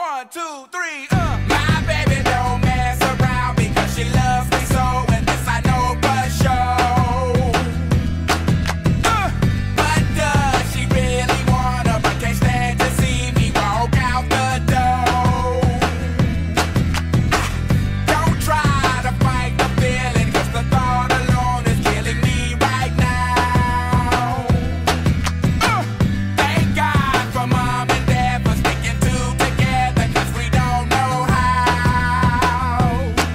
1, 2, 3, My baby don't mess around because she loves me so, and this I know for sure. But does she really wanna, but can't stand to see me walk out the door? Don't try to fight the feeling, cause the thought alone is killing me right now. Thank God for mom and dad for sticking two together, cause we don't know how.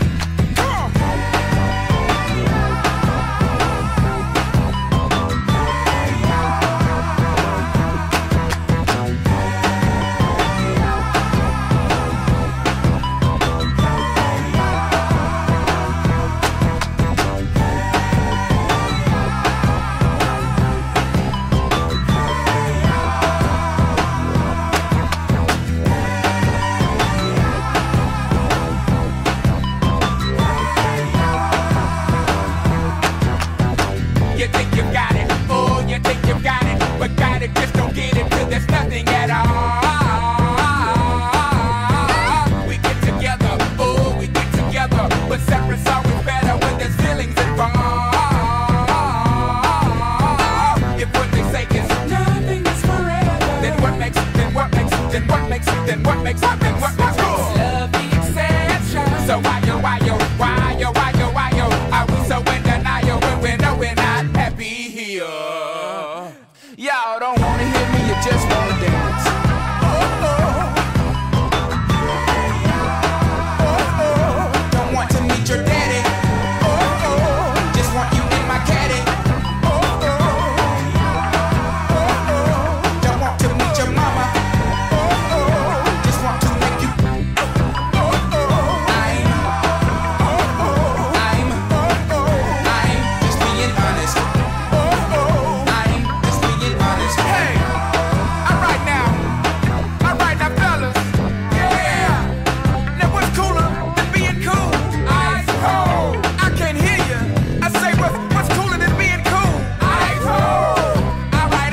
You think you got it, oh, you think you got it, but got it, just don't get it till there's nothing at all. We get together, oh, we get together, but separate's always better when there's feelings involved. If what they say is nothing is forever, then what makes it, then what makes it, then what makes it, then what makes it, then what makes it? Love the exception. So why yo, are we so in denial when we know we're not happy here? Y'all don't wanna hear me, you just wanna dance. Don't want to meet your daddy. Just want you in my caddy. Don't want to meet your mama. Just want to make you. I'm just being honest. I'm just being honest. Hey, alright now, fellas. Yeah. Now what's cooler than being cool? Ice cold. I can't hear you. I say what's cooler than being cool? Ice cold. Alright.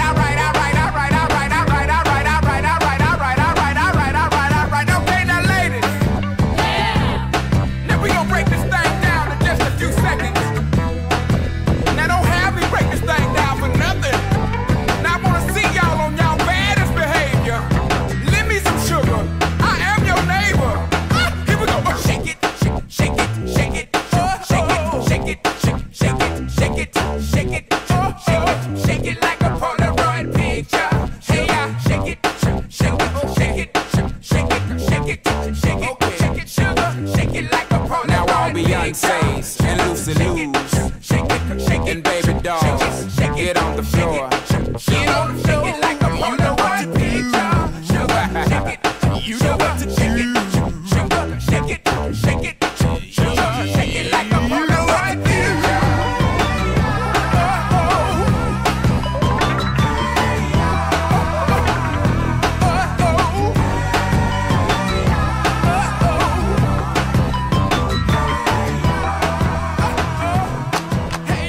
Okay, now ladies. Yeah. Now we gon' break this thing down in just a few seconds. Now don't have me break this thing down for nothing. Now I wanna see y'all on y'all baddest behavior. Lend me some sugar. I am your neighbor. Here we go. Shake it, shake it, shake it, shake it, shake it, shake it, shake it, shake it, shake it, shake it like a Polaroid picture. Hey, shake it, shake it, shake it, shake it, shake it, shake it, shake it, sugar, shake it like a Polaroid picture. Now all Beyonce's and Lucy Lou's and baby dolls, get on the floor. Get on the floor. Shake it like a Polaroid picture. Sugar, shake it. You know what to do. Sugar, shake it, shake it, sugar, shake it like a Polaroid picture. Hey,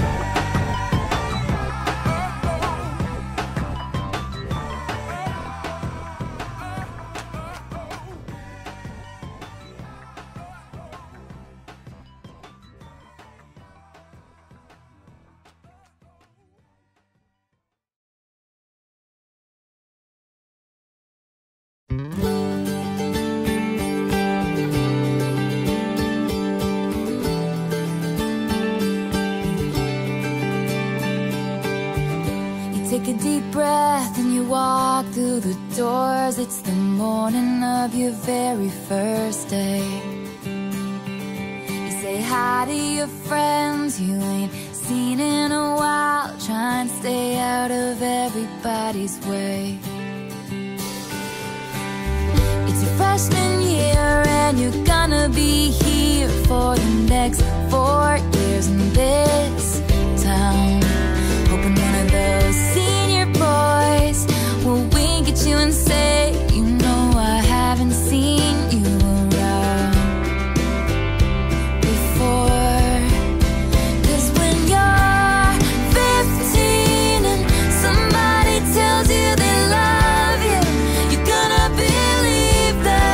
Take a deep breath and you walk through the doors. It's the morning of your very first day. You say hi to your friends you ain't seen in a while. Try and stay out of everybody's way. It's your freshman year and you're gonna be here for the next 4 years in this town. Hoping one of those senior boys will wink at you and say, you know I haven't seen you around before. 'Cause when you're 15 and somebody tells you they love you, you're gonna believe that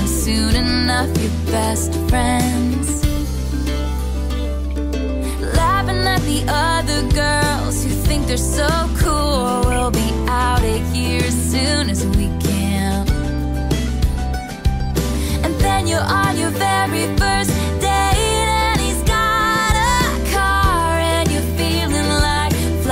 and soon enough your best friends. Laughing at the other girls who think they're so cool. We'll be out of here as soon as we can. And then you're on your very first date, and he's got a car, and you're feeling like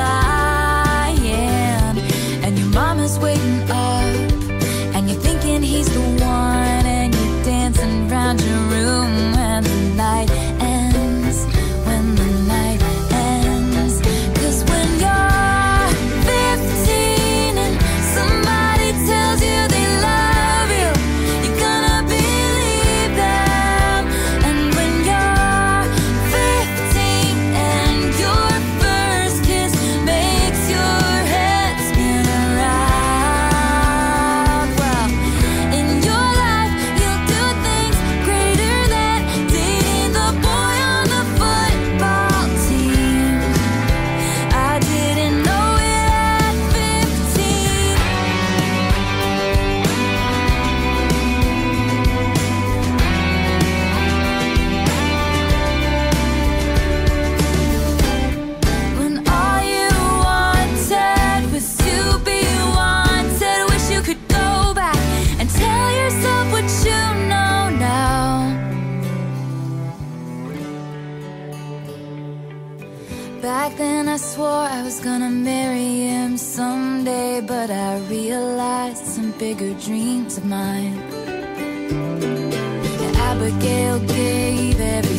flying. And your mama's waiting up, and you're thinking he's the one, and you're dancing around your room when the night ends, when the night ends. 'Cause when you're 15 and somebody tells you they love you, you're gonna believe them. And when you're 15 and your first kiss makes your head spin around, well, in your life you'll do things greater than dating the boy on the football team. I didn't know it at 15. When all you wanted was to be wanted, wish you could go back and tell yourself what you know now. Back then I swore I was gonna marry him someday, but I realized some bigger dreams of mine. And Abigail gave every